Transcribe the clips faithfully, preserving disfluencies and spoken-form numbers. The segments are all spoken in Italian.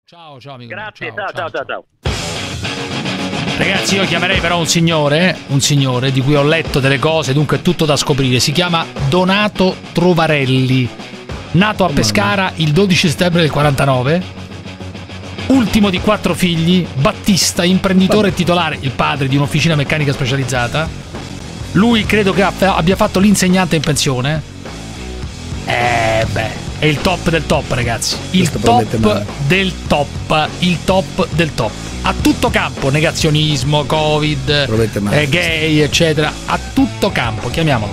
Ciao, ciao amico. Grazie, ciao, ciao, ciao, ciao. Ragazzi, io chiamerei però un signore, un signore di cui ho letto delle cose, dunque è tutto da scoprire. Si chiama Donato Trovarelli, nato a Pescara il dodici settembre del quarantanove, ultimo di quattro figli, battista, imprenditore e titolare, il padre di un'officina meccanica specializzata. Lui credo che abbia fatto l'insegnante in pensione. Eh beh, è il top del top, ragazzi. Il top del top, il top del top. A tutto campo, negazionismo, Covid, eh, gay, eccetera. A tutto campo, chiamiamolo.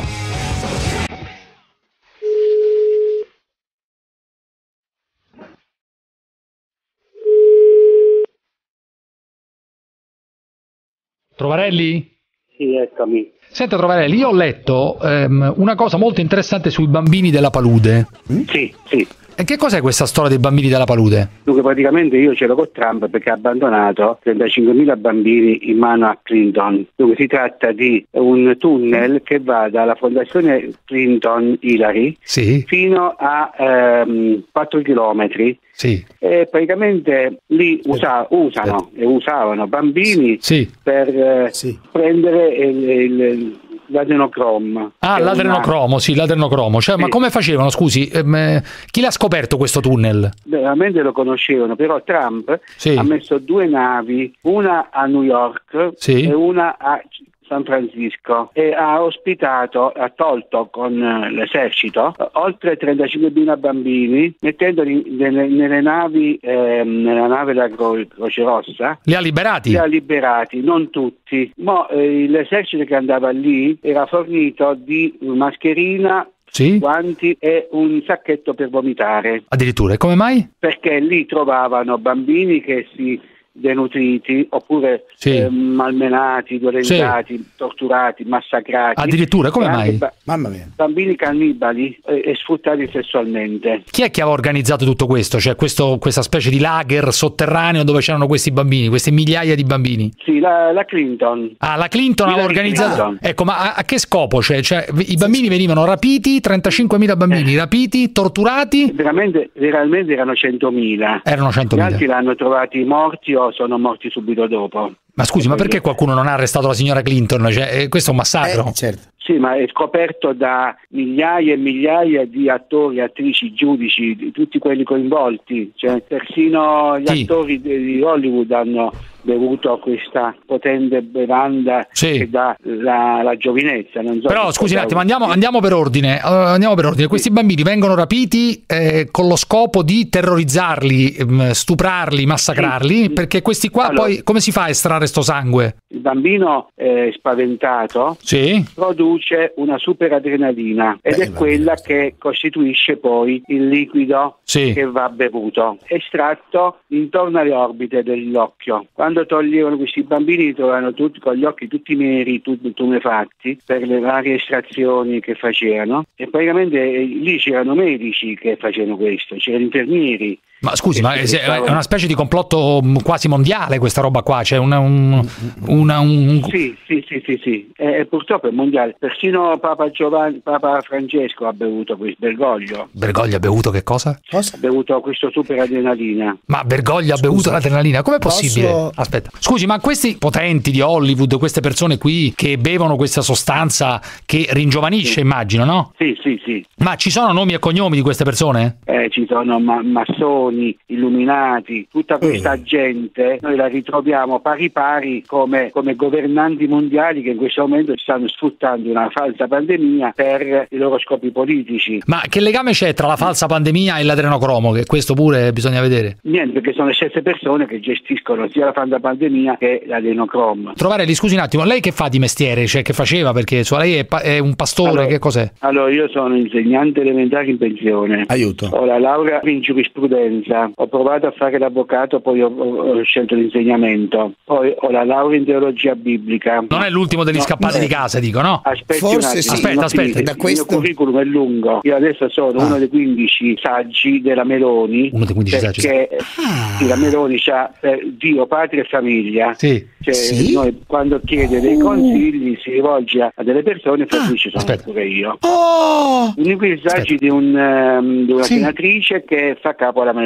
Trovarelli? Sì, eccomi. Senta Trovarelli, io ho letto um, una cosa molto interessante sui bambini della palude. Sì, sì. E che cos'è questa storia dei bambini della palude? Dunque praticamente io c'ero con Trump perché ha abbandonato trentacinquemila bambini in mano a Clinton. Dunque si tratta di un tunnel che va dalla fondazione Clinton Hillary sì. fino a ehm, quattro chilometri. Sì. E praticamente lì usa, usano e usavano bambini sì. per eh, sì. prendere il, il l'adrenocromo. Ah, l'adrenocromo, una... sì, l'adrenocromo. Cioè, sì. Ma come facevano, scusi? Ehm, chi l'ha scoperto questo tunnel? Veramente lo conoscevano, però Trump sì. ha messo due navi, una a New York sì. e una a San Francisco, e ha ospitato, ha tolto con l'esercito oltre trentacinquemila bambini, mettendoli nelle, nelle navi, eh, nella nave della Croce Rossa. Li ha liberati? Li ha liberati, non tutti. Ma eh, l'esercito che andava lì era fornito di mascherina, sì. guanti e un sacchetto per vomitare. Addirittura, e come mai? Perché lì trovavano bambini che si denutriti oppure sì. eh, malmenati, violentati, sì. torturati, massacrati. Addirittura, come mai? Ba- Mamma mia. Bambini cannibali eh, e sfruttati sessualmente. Chi è che aveva organizzato tutto questo? Cioè questo, questa specie di lager sotterraneo dove c'erano questi bambini, queste migliaia di bambini? Sì, la, la Clinton. Ah, la Clinton aveva organizzato. Clinton. Ecco, ma a, a che scopo? Cioè, cioè i bambini venivano rapiti, trentacinquemila bambini eh. rapiti, torturati? Veramente, veramente erano centomila. Erano centomila. Gli altri l'hanno trovati morti o sono morti subito dopo. Ma scusi, ma perché qualcuno non ha arrestato la signora Clinton? Cioè, eh, questo è un massacro. Eh, certo. Sì, ma è scoperto da migliaia e migliaia di attori, attrici, giudici, di tutti quelli coinvolti. Cioè, persino gli sì. attori di Hollywood hanno bevuto questa potente bevanda sì. che dà la, la giovinezza. Non so. Però scusi un attimo, andiamo, andiamo per ordine. Uh, andiamo per ordine. Questi bambini vengono rapiti eh, con lo scopo di terrorizzarli, stuprarli, massacrarli, sì. perché questi qua allora, poi come si fa a estrarre sto sangue? Il bambino eh, spaventato sì. produce una superadrenalina ed Beh, è quella che costituisce poi il liquido sì. che va bevuto, estratto intorno alle orbite dell'occhio. Quando toglievano questi bambini li trovavano tutti con gli occhi tutti neri, tutti tumefatti per le varie estrazioni che facevano, e praticamente eh, lì c'erano medici che facevano questo, c'erano infermieri. Ma scusi, ma è una specie di complotto quasi mondiale questa roba qua, c'è cioè una, un, una, un... Sì, sì, sì, sì, sì. Eh, purtroppo è mondiale. Persino Papa Giovanni, Papa Francesco ha bevuto questo, Bergoglio. Bergoglio ha bevuto che cosa? cosa? Ha bevuto questo superadrenalina. Ma Bergoglio ha bevuto l'adrenalina? Com'è possibile? Posso... Aspetta, scusi, ma questi potenti di Hollywood, queste persone qui che bevono questa sostanza che ringiovanisce, sì. immagino, no? Sì, sì, sì. Ma ci sono nomi e cognomi di queste persone? Eh, ci sono ma- massoni, illuminati, tutta questa mm. gente noi la ritroviamo pari pari come, come governanti mondiali che in questo momento stanno sfruttando una falsa pandemia per i loro scopi politici. Ma che legame c'è tra la falsa pandemia e l'adrenocromo? Che questo pure bisogna vedere. Niente, perché sono le stesse persone che gestiscono sia la falsa pandemia che l'adrenocromo. Trovarelli, scusi un attimo, lei che fa di mestiere? Cioè che faceva? Perché cioè, lei è, pa- è un pastore, allora, che cos'è? Allora io sono insegnante elementare in pensione. Aiuto. Ho la laurea in giurisprudenza. Ho provato a fare l'avvocato, poi ho, ho scelto l'insegnamento. Poi ho la laurea in teologia biblica. Non è l'ultimo degli no, scappati no. di casa, dico, no? Aspetti Forse sì. Aspetta, aspetta. Da questo... Il mio curriculum è lungo. Io adesso sono ah. uno dei quindici saggi della Meloni. Uno dei quindici perché saggi. Ah. Sì, la Meloni c'ha eh, Dio, patria e famiglia. Sì. Cioè, sì? Noi quando chiede dei consigli si rivolge a delle persone e ah. dice sono Aspetta. pure io. Oh. Uno di quei saggi di, un, um, di una sì. senatrice che fa capo alla Meloni.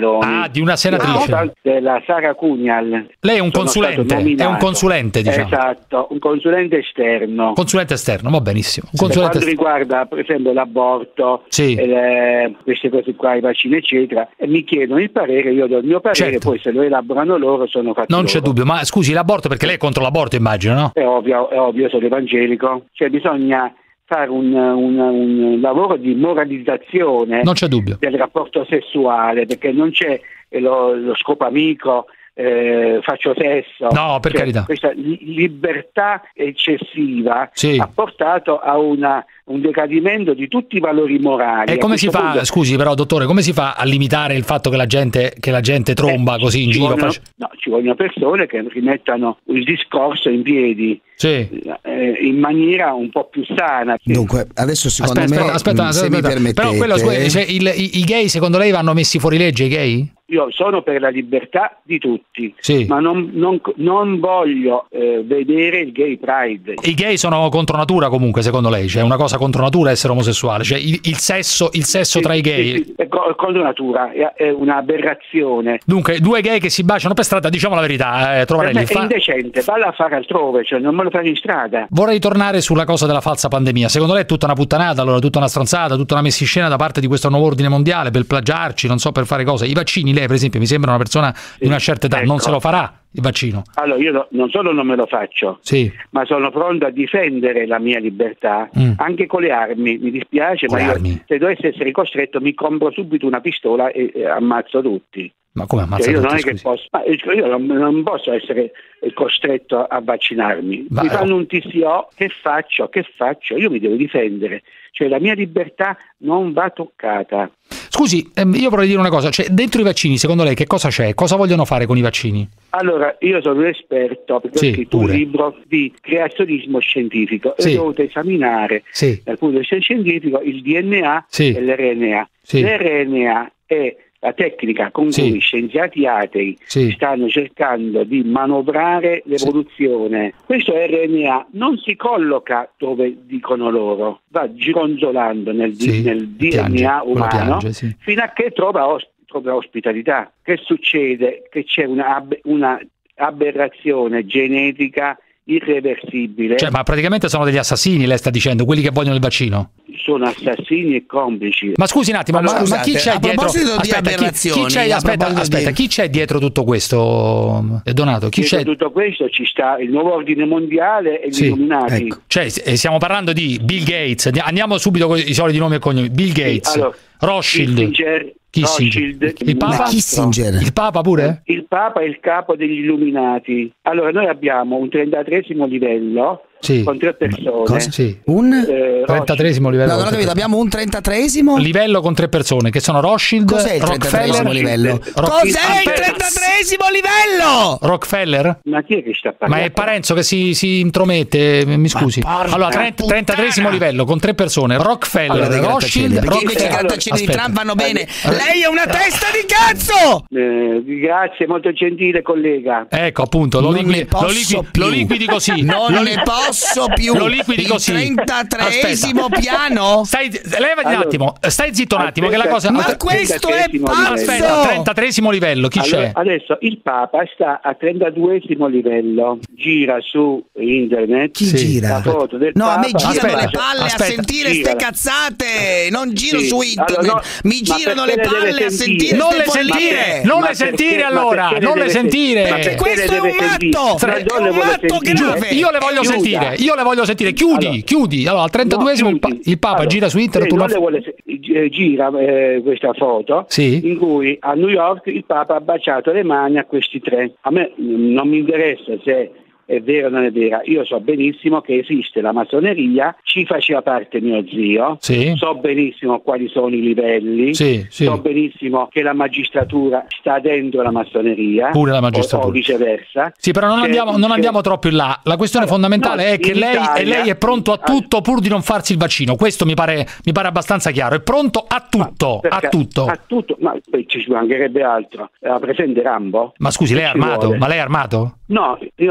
Meloni. Ah, di una senatrice. Ah, della Sara Cunial. Lei è un consulente, è un consulente, diciamo. Esatto, un consulente esterno. Consulente esterno, va benissimo. Un Per consulente quanto riguarda, per esempio, l'aborto, sì. e le, queste cose qua, i vaccini, eccetera, e mi chiedono il parere, io do il mio parere, certo. Poi se lo elaborano loro sono fatti Non loro. c'è dubbio, ma scusi, l'aborto, perché lei è contro l'aborto, immagino, no? È ovvio, è ovvio, sono evangelico. Cioè bisogna fare un, un, un lavoro di moralizzazione non c'è dubbio. del rapporto sessuale, perché non c'è lo, lo scopo amico, eh, faccio sesso. No, per cioè, carità. Questa li- libertà eccessiva sì. ha portato a una, un decadimento di tutti i valori morali. E come si fa, punto... scusi però dottore, come si fa a limitare il fatto che la gente, che la gente tromba eh, così in giro? Vogliono, Face... No, ci vogliono persone che rimettano il discorso in piedi. Sì. Eh, in maniera un po' più sana. Dunque, adesso secondo aspetta, me, aspetta, aspetta, se aspetta. mi permettete... Però quello, cioè, il, i, i gay secondo lei vanno messi fuori legge, i gay? Io sono per la libertà di tutti, sì. ma non, non, non voglio eh, vedere il gay pride. I gay sono contro natura comunque, secondo lei? Cioè, è una cosa contro natura essere omosessuale? Cioè, il, il sesso, il sesso sì, tra i gay? Sì, sì, è contro natura, è, è un'aberrazione. Dunque, due gay che si baciano per strada, diciamo la verità, eh, Trovarelli. Per me è indecente, valla a fare altrove, cioè non me lo fare in strada. Vorrei tornare sulla cosa della falsa pandemia. Secondo lei è tutta una puttanata, allora, tutta una stronzata, tutta una messa in scena da parte di questo nuovo ordine mondiale per plagiarci, non so, per fare cose. I vaccini, lei per esempio, mi sembra una persona sì, di una certa età, ecco. Non se lo farà il vaccino? Allora io no, non solo non me lo faccio, sì. ma sono pronto a difendere la mia libertà mm. anche con le armi. Mi dispiace, con ma io, se dovessi essere costretto mi compro subito una pistola e, e ammazzo tutti. Ma come ammazza cioè, io tutti, non è che posso, ma io non, non posso essere costretto a vaccinarmi. Ma mi fanno un T C O, che faccio? Che faccio? Io mi devo difendere. Cioè la mia libertà non va toccata. Scusi, ehm, io vorrei dire una cosa, cioè dentro i vaccini secondo lei che cosa c'è? Cosa vogliono fare con i vaccini? Allora, io sono un esperto perché sì, ho scritto pure. un libro di creazionismo scientifico sì. e ho dovuto esaminare sì. dal punto di vista scientifico il D N A sì. e l'R N A. Sì. L'R N A è la tecnica con sì. cui scienziati atei sì. stanno cercando di manovrare l'evoluzione. Sì. Questo R N A non si colloca dove dicono loro, va gironzolando nel, sì. nel D N A piange. umano piange, sì. fino a che trova, os- trova ospitalità. Che succede? Che c'è una, ab- una aberrazione genetica irreversibile. Cioè, ma praticamente sono degli assassini, lei sta dicendo, quelli che vogliono il vaccino? Sono assassini e complici. Ma scusi un attimo, allora, ma, scusate, ma chi c'è a dietro? proposito di Aspetta, aberrazioni, chi, chi c'è, aspetta, aspetta, di... chi c'è dietro tutto questo, Donato? Chi dietro c'è? tutto questo ci sta il nuovo ordine mondiale e sì, gli illuminati. Ecco. Cioè, stiamo parlando di Bill Gates, andiamo subito con i soliti nomi e cognomi. Bill Gates, sì, allora, Rothschild, Kissinger, Kissinger. Rothschild, il Papa? Kissinger. Il Papa pure? Il Papa è il capo degli illuminati. Allora noi abbiamo un trentatreesimo livello sì. con tre persone. Cosa? Sì. Un eh, trentatreesimo livello. No, non ho capito, abbiamo un trentatreesimo livello con tre persone che sono Rothschild, cos'è il trentatreesimo livello? Rock... Cos'è il trentatreesimo livello? Rockefeller? Ma chi è che sta parlando? Ma è Parenzo che si, si intromette, mi scusi. Allora, trentatreesimo livello con tre persone. Rockefeller, allora, Rothschild, perché Rockefeller. invece i grattacieli Aspetta. di Trump vanno bene. Lei è una testa di cazzo! Eh, grazie, molto gentile collega. Ecco, appunto, lo, liquidi, lo, liquidi, lo liquidi così. Non lo, ne posso più. Lo liquidi il così. trentatreesimo piano? Stai, levati allora, un attimo, stai zitto un attimo, aspetta, che la cosa... Ma questo è pazzo! Aspetta, trentatreesimo livello, chi allora, c'è? Adesso il Papa sta a trentaduesimo livello, gira su internet. Chi sì. gira? La foto del no, Papa. a me girano aspetta, le palle aspetta, a sentire gira. ste cazzate. Non giro sì. su internet. Allora, no, mi girano le palle a sentire non ste le sentire, non le sentire allora, non le sentire. Perché questo è un atto, è un atto grave. Io le voglio sentire, io le voglio sentire. Chiudi, allora, chiudi. Allora, al trentaduesimo no, il, il Papa allora, gira su internet non una le vuole, gira eh, questa foto sì. in cui a New York il Papa ha baciato le mani a questi tre. A me non mi interessa se è vero o non è vera, io so benissimo che esiste la massoneria, ci faceva parte mio zio, sì. so benissimo quali sono i livelli, sì, sì. so benissimo che la magistratura sta dentro la massoneria, pure la magistratura. O, o viceversa. Sì, però non, andiamo, non andiamo troppo in là. La questione allora, fondamentale no, è che lei, Italia, lei è pronto a tutto pur di non farsi il vaccino. Questo mi pare, mi pare abbastanza chiaro. È pronto a tutto, perché, a tutto. A tutto, ma poi ci mancherebbe altro. Era presente Rambo? Ma scusi, lei è armato? Vuole. Ma lei è armato? No, io non sono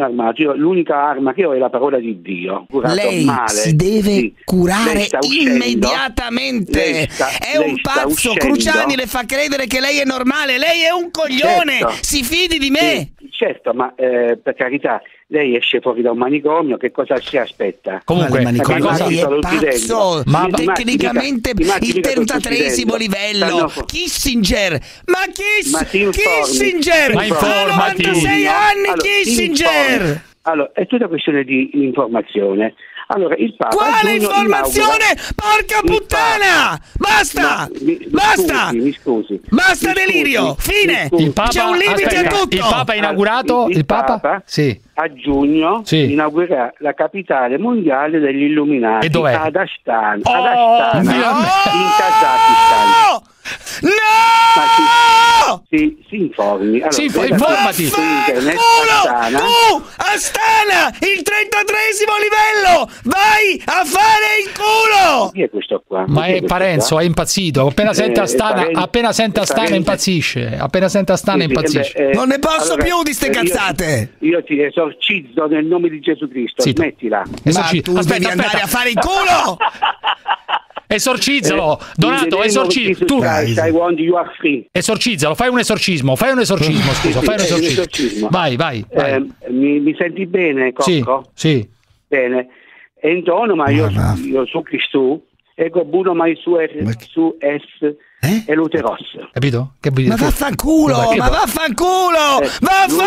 armato, io, l'unica arma che ho è la parola di Dio. Curato lei male, si deve sì. curare immediatamente. Lei sta, è lei un sta pazzo. uscendo. Cruciani le fa credere che lei è normale. Lei è un coglione. Certo. Si fidi di me. Sì, certo, ma eh, per carità, lei esce fuori da un manicomio, che cosa si aspetta? Comunque, ma che cosa... lei è pazzo. Ma tecnicamente il trentatreesimo livello. Kissinger. Ma, Kiss, ma Kissinger ma ha novantasei anni. Allora, Kissinger. Allora, è tutta questione di informazione. Allora, il Papa Quale informazione? Inaugura... Porca puttana! Basta! No, mi, mi Basta! Scusi, mi scusi. Basta mi delirio! scusi, Fine! Il Papa, c'è un limite aspetta, a tutto! Il Papa ha inaugurato il, il, il Papa? Papa Sì. A giugno Sì. inaugurerà la capitale mondiale degli illuminati. E dov'è? Ad Astana, Oh, ad Astana no! in Kazakistan. No! Si, si, si informi. Allora, Sì, veda informati. su internet, Astana. Tu, Astana, il trentatreesimo livello! Vai a fare il culo! Chi è questo qua? Ma Chi è questo Parenzo, qua? è impazzito. Appena Eh, sente Astana, Parenzo- appena sente Astana Parenzo- impazzisce. Appena sente Astana Sì, sì, impazzisce. eh beh, eh, Non ne posso allora, più di ste eh, io- cazzate! Io, ti esorcizzo nel nome di Gesù Cristo, Sì, tu- smettila. Esorci- Ma tu aspetta, devi andare aspetta. a fare il culo! Esorcizzalo, Eh, Donato, esorci- tu, I want you are free. esorcizzalo, fai un esorcismo, fai un esorcismo, scusa, Sì, fai un sì, esorcismo. un esorcismo. Vai, vai, vai. Eh, mi, mi senti bene, Sì, Cocco? sì. Bene. E intorno, ma io, io su Cristo, ego buono mai su, er, su es Eh? e luteros. Capito? Capito? Ma vaffanculo! Capito? Ma vaffanculo! Eh,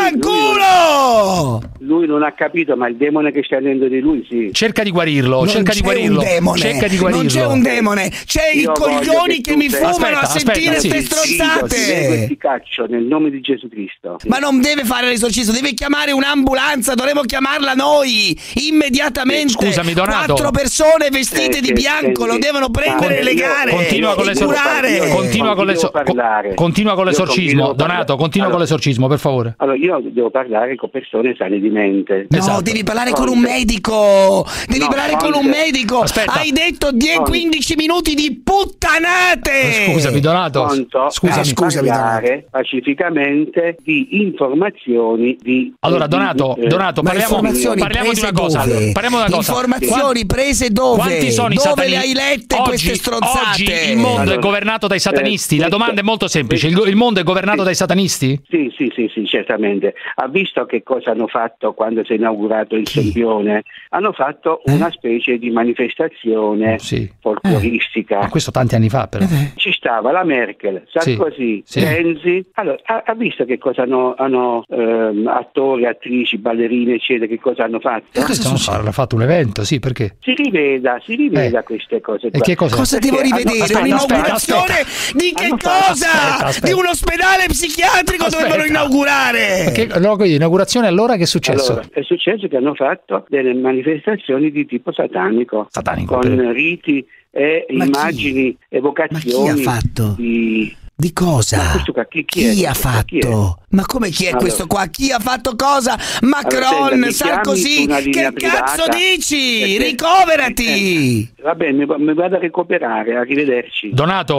Vaffanculo! Lui non ha capito, ma il demone che sta dentro di lui, sì. Cerca di guarirlo, Non cerca di c'è guarirlo. un demone, Cerca di guarirlo. non c'è un demone, c'è Io i coglioni voglio che, che tu mi sei- fumano Aspetta, a sentire aspetta, ste sì. stronzate. Ti caccio nel nome di Gesù Cristo. Ma non deve fare l'esorcismo, deve chiamare un'ambulanza, dovremmo chiamarla noi immediatamente. Scusami, Donato. Quattro persone vestite Eh, di che bianco, lo senti- devono prendere e io- legare Continua con e l'esor- curare. io- Continua con, l'esor- Devo parlare. continua con Io l'esorcismo. continuo a Donato, parlare. continua con Allora- l'esorcismo, per favore. Allora, io devo parlare con persone sane di mente. No, Esatto. devi parlare con un Fronte. medico. Devi No, parlare con un fronte. medico. Aspetta. Hai detto dieci Fronte. quindici minuti di puttanate. Scusami, Donato. Pronto Scusami. a scusami, parlare pacificamente di informazioni di Allora, di- Donato, eh, Donato, Ma parliamo, informazioni parliamo di prese una cosa. dove? Parliamo di una cosa. Informazioni prese dove? Quanti sono i Dove satani- le hai lette oggi, queste stronzate? Oggi il mondo è Allora, governato dai satanisti. eh, La domanda è molto semplice. Il, il mondo è governato sì. dai satanisti? Sì, sì, sì, sì, certamente. Ha visto che cosa hanno fatto quando si è inaugurato il Sempione? Hanno fatto Eh? una specie di manifestazione Sì. folcloristica. Ma questo tanti anni fa, però. Ci stava la Merkel, Sarkozy, sì. Renzi. Allora, ha, ha visto che cosa hanno, hanno ehm, attori, attrici, ballerine, eccetera, che cosa hanno fatto? E questo non so, hanno fatto un evento, sì, perché? Si riveda, si riveda Eh. queste cose E qua. che cosa? Cosa devo Perché rivedere? hanno- aspetta, Un'inaugurazione aspetta, di che Hanno cosa? fatto- aspetta, aspetta. Di un ospedale psichiatrico Aspetta. dovevano inaugurare. Che, allora, quindi, inaugurazione allora che è successo? Allora, è successo che hanno fatto delle manifestazioni di tipo satanico, Satanico, con per- riti e Ma chi? immagini, evocazioni. Ma chi ha fatto? Di... Di cosa? Ma questo qua, chi- chi è Chi ha questo qua? Chi è? fatto? Ma come chi è Allora. questo qua? Chi ha fatto cosa? Macron, Allora, senta, mi chiami Sarkozy, su una linea che cazzo privata, dici? perché- Ricoverati! Eh, va bene, mi, mi vado a recuperare, arrivederci. Donato,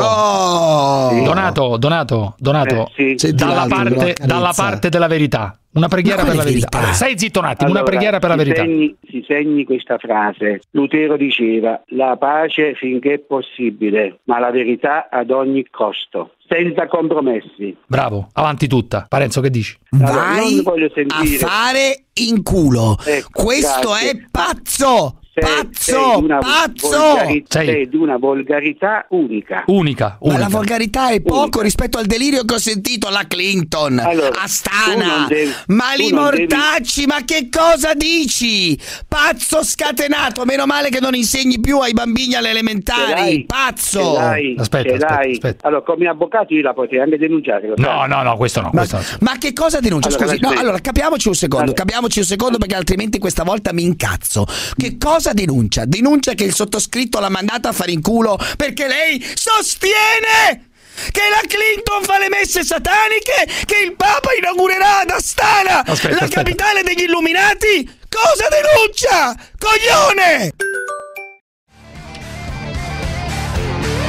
Oh! Donato, Donato, Donato, Eh, sì. C'è di dalla, là, di parte, una dalla carezza. parte della verità. Una preghiera Ma per la quale verità. verità? Allora, stai zitto un attimo, Allora, una preghiera per la si verità. segni, si segni questa frase. Lutero diceva: la pace finché è possibile, ma la verità ad ogni costo, senza compromessi. Bravo, avanti tutta. Parenzo, che dici? Allora, Vai non voglio a sentire. fare in culo. Ecco, Questo grazie. è pazzo! Sei- Pazzo! sei di una Pazzo! volgari- Sei. sei di una volgarità unica. Unica, Ma unica. la volgarità è poco Unica. rispetto al delirio che ho sentito alla Clinton, Allora, tu Astana, non devi- ma tu li non devi- mortacci, ma che cosa dici? Pazzo scatenato, meno male che non insegni più ai bambini alle Ce elementari, l'hai, pazzo! ce l'hai, Aspetta, ce aspetta, l'hai. aspetta. Allora, come avvocato io la potrei anche denunciare. Lo No, sai? no, no, questo no, Ma, questo no. ma che cosa denuncia? Allora, Scusi, no, aspetta. allora capiamoci un secondo, Allora. capiamoci un secondo perché altrimenti questa volta mi incazzo. Che cosa denuncia? Denuncia che il sottoscritto l'ha mandata a fare in culo perché lei sostiene che la Clinton fa le messe sataniche, che il Papa inaugurerà ad Astana, Aspetta, la aspetta. capitale degli illuminati. Cosa denuncia? Coglione!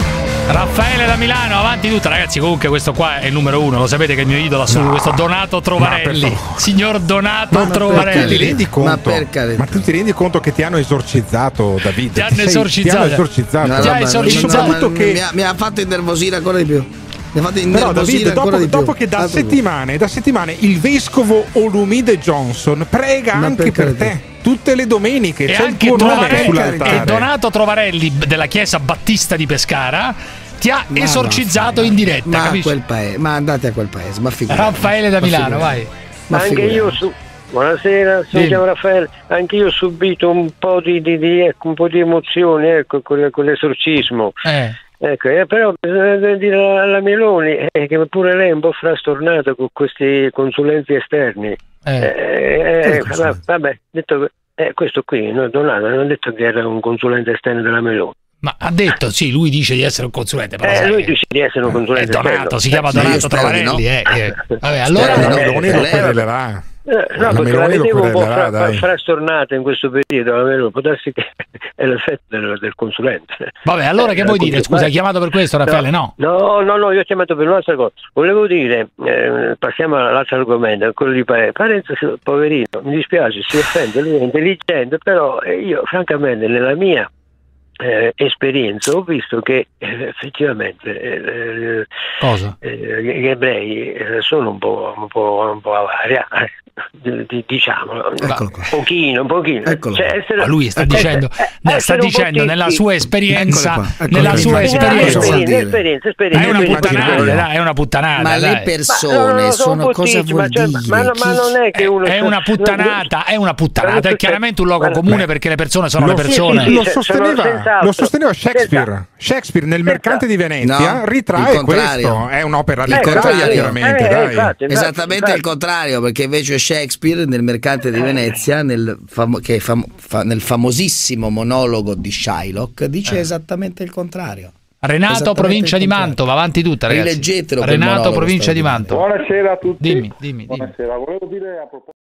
Raffaele da Milano, avanti tutta, ragazzi. Comunque questo qua è il numero uno, lo sapete che è il mio idolo assoluto, no, questo Donato Trovarelli, per... signor Donato ma Trovarelli. Ti rendi conto? Ma, ma tu ti rendi conto che ti hanno esorcizzato, Davide? Ti hanno sei, esorcizzato. Ti hanno esorcizzato. No, ti ha esorcizzato. Che... Mi, ha, mi ha fatto innervosire ancora di più. Mi ha fatto Però Davide, ancora dopo, di più. dopo che da settimane, da settimane il vescovo Olumide Johnson prega ma anche per, per te. te tutte le domeniche e c'è anche il tuo nome sull'altare. E Donato Trovarelli della chiesa battista di Pescara ti ha ma esorcizzato no, in diretta, ma, capisci? A quel paese, ma andate a quel paese, ma figurati. Raffaele da Milano, vai. Ma anche figurati. io su Buonasera, sono chiamo Raffaele. Anche io ho subito un po' di, di, di ecco, un po' di emozioni, ecco, con, con l'esorcismo. Eh. Ecco, eh, però bisogna dire alla Meloni eh, che pure lei è un po' frastornata con questi consulenti esterni. Eh. Eh, eh, vabbè, vabbè, detto eh, questo qui, no, Donato non ha detto che era un consulente esterno della Meloni. Ma ha detto, sì, lui dice di essere un consulente, però eh, sai, lui dice di essere un consulente è Donato, esterno. si chiama eh, Donato Trovarelli, no? eh, eh. Vabbè, allora la Meloni lo querelerà. Eh, no, la perché la vedevo un po' fra, dai. frastornata in questo periodo, la Meloni, può darsi che è l'effetto del, del consulente. Vabbè, allora eh, che vuoi dire? Scusa, hai chiamato per questo, Raffaele? No, no, no, no, io ho chiamato per un'altra cosa. Volevo dire, eh, passiamo all'altro argomento, quello di Parenzo. Parenzo, poverino, mi dispiace, si offende, lui è intelligente, però eh, io francamente nella mia Eh, esperienza ho visto che eh, effettivamente eh, Cosa? Eh, gli ebrei eh, sono un po' un po', un po' avaria, eh, diciamo un pochino, un pochino. Cioè, essere, ma lui sta dicendo, eh, sta dicendo nella sua esperienza, qua, nella sua esperienza, esperienza, esperienza, è una puttanata, è una puttanata. Ma dai. le persone ma, no, no, sono cosa vuol ma, cioè, dire? Ma, ma, ma non è che uno è una puttanata, è una puttanata, è chiaramente un luogo comune perché le persone sono le persone. Lo sosteneva, lo sosteneva Shakespeare. Shakespeare nel Mercante di Venezia no, ritrae questo, è un'opera letteraria chiaramente, eh, dai. infatti, infatti, esattamente infatti. il contrario, perché invece Shakespeare nel Mercante di Venezia nel, famo- che fam- fa- nel famosissimo monologo di Shylock dice eh. esattamente il contrario. Renato, provincia di Mantova, avanti tutta, ragazzi. Rileggetelo. Renato, provincia di Mantova. Buonasera a tutti. Dimmi, dimmi, dimmi. Buonasera, volevo dire a proposito